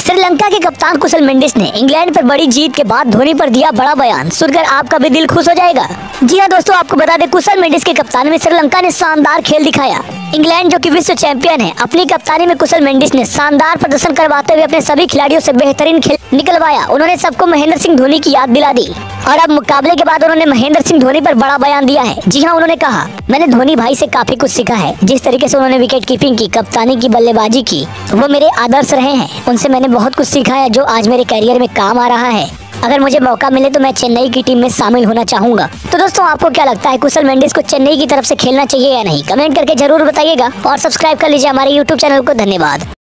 श्रीलंका के कप्तान कुशल मेंडिस ने इंग्लैंड पर बड़ी जीत के बाद धोनी पर दिया बड़ा बयान। सुनकर आपका भी दिल खुश हो जाएगा। जी हाँ दोस्तों, आपको बता दें कुशल मेंडिस के कप्तानी में श्रीलंका ने शानदार खेल दिखाया। इंग्लैंड जो कि विश्व चैंपियन है, अपनी कप्तानी में कुशल मेंडिस ने शानदार प्रदर्शन करवाते हुए अपने सभी खिलाड़ियों से बेहतरीन खेल निकलवाया। उन्होंने सबको महेंद्र सिंह धोनी की याद दिला दी और अब मुकाबले के बाद उन्होंने महेंद्र सिंह धोनी पर बड़ा बयान दिया है। जी हाँ, उन्होंने कहा, मैंने धोनी भाई से काफी कुछ सीखा है। जिस तरीके से उन्होंने विकेट कीपिंग की, कप्तानी की, बल्लेबाजी की, वो मेरे आदर्श रहे हैं। उनसे मैंने बहुत कुछ सीखा है जो आज मेरे करियर में काम आ रहा है। अगर मुझे मौका मिले तो मैं चेन्नई की टीम में शामिल होना चाहूंगा। तो दोस्तों, आपको क्या लगता है कुशल मेंडिस को चेन्नई की तरफ से खेलना चाहिए या नहीं? कमेंट करके जरूर बताइएगा और सब्सक्राइब कर लीजिए हमारे यूट्यूब चैनल को। धन्यवाद।